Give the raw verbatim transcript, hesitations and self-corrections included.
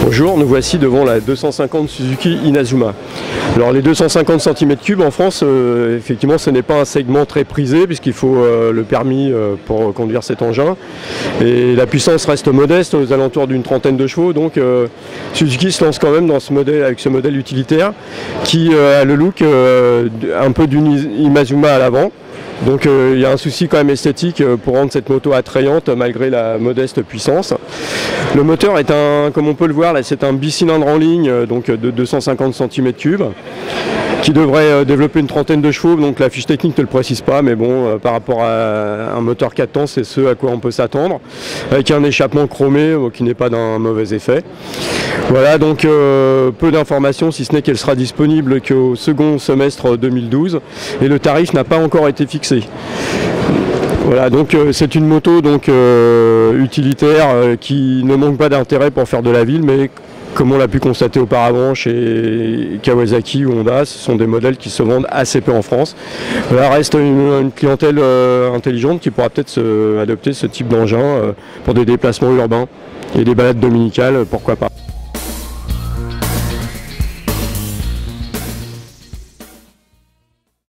Bonjour, nous voici devant la deux cent cinquante Suzuki Inazuma. Alors les deux cent cinquante centimètres cubes en France, euh, effectivement ce n'est pas un segment très prisé puisqu'il faut euh, le permis euh, pour conduire cet engin. Et la puissance reste modeste, aux alentours d'une trentaine de chevaux. Donc euh, Suzuki se lance quand même dans ce modèle, avec ce modèle utilitaire qui euh, a le look euh, un peu d'une Inazuma à l'avant. Donc euh, il y a un souci quand même esthétique pour rendre cette moto attrayante malgré la modeste puissance. Le moteur est un, comme on peut le voir là, c'est un bicylindre en ligne donc de deux cent cinquante centimètres cubes qui devrait développer une trentaine de chevaux. Donc la fiche technique ne le précise pas, mais bon, euh, par rapport à un moteur quatre temps, c'est ce à quoi on peut s'attendre, avec un échappement chromé euh, qui n'est pas d'un mauvais effet. Voilà, donc euh, peu d'informations, si ce n'est qu'elle sera disponible qu'au second semestre deux mille douze, et le tarif n'a pas encore été fixé. Voilà, donc euh, c'est une moto donc euh, utilitaire euh, qui ne manque pas d'intérêt pour faire de la ville, mais comme on l'a pu constater auparavant chez Kawasaki ou Honda, ce sont des modèles qui se vendent assez peu en France. Voilà, reste une, une clientèle euh, intelligente qui pourra peut-être adopter ce type d'engin euh, pour des déplacements urbains et des balades dominicales, pourquoi pas.